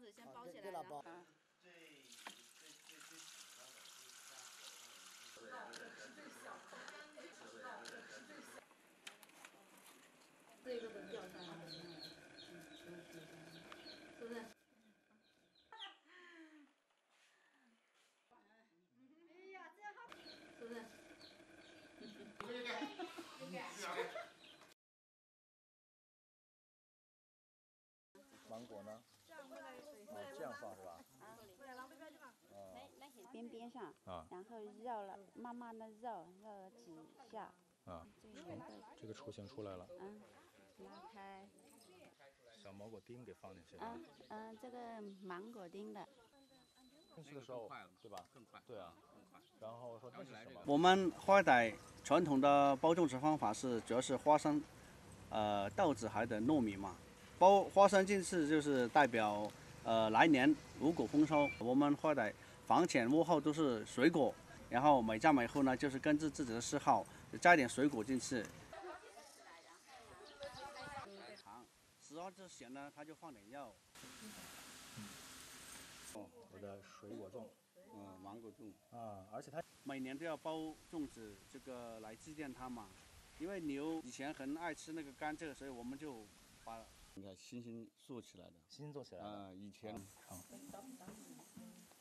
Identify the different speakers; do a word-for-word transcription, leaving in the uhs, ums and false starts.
Speaker 1: 子先包起来，然后。
Speaker 2: 最最最最喜欢的就是家伙的。是最小，是最小。
Speaker 1: 这个都掉下来了，是不是？哎呀，这样好，是不是？
Speaker 2: 应该，应该。
Speaker 3: 芒果呢？哦，这样放是吧？
Speaker 1: 啊，
Speaker 3: 哦。
Speaker 4: 边边上，
Speaker 3: 啊，
Speaker 4: 然后绕了，慢慢的绕，绕了几下。
Speaker 3: 啊，这个雏形出来了。
Speaker 4: 嗯，拉开。
Speaker 3: 小芒果丁给放进去。
Speaker 4: 嗯嗯，这个芒果丁的。
Speaker 3: 进去的时候，对吧？更快。对啊，更快。然后说这是什么？
Speaker 5: 我们花傣传统的包种植方法是，主要是花生、呃豆子还有糯米嘛。包花生进去就是代表呃来年五谷丰收。我们花傣房前屋后都是水果，然后每家每户呢就是根据自己的嗜好加点水果进去。十二只咸呢，它就放点肉。
Speaker 3: 哦，我的水果粽。
Speaker 5: 嗯，芒果粽
Speaker 3: 啊，而且它
Speaker 5: 每年都要包粽子，这个来祭奠它嘛。因为牛以前很爱吃那个甘蔗，所以我们就把你看星星做起来的，
Speaker 3: 新做起来的。
Speaker 5: 啊，以前。
Speaker 3: 好。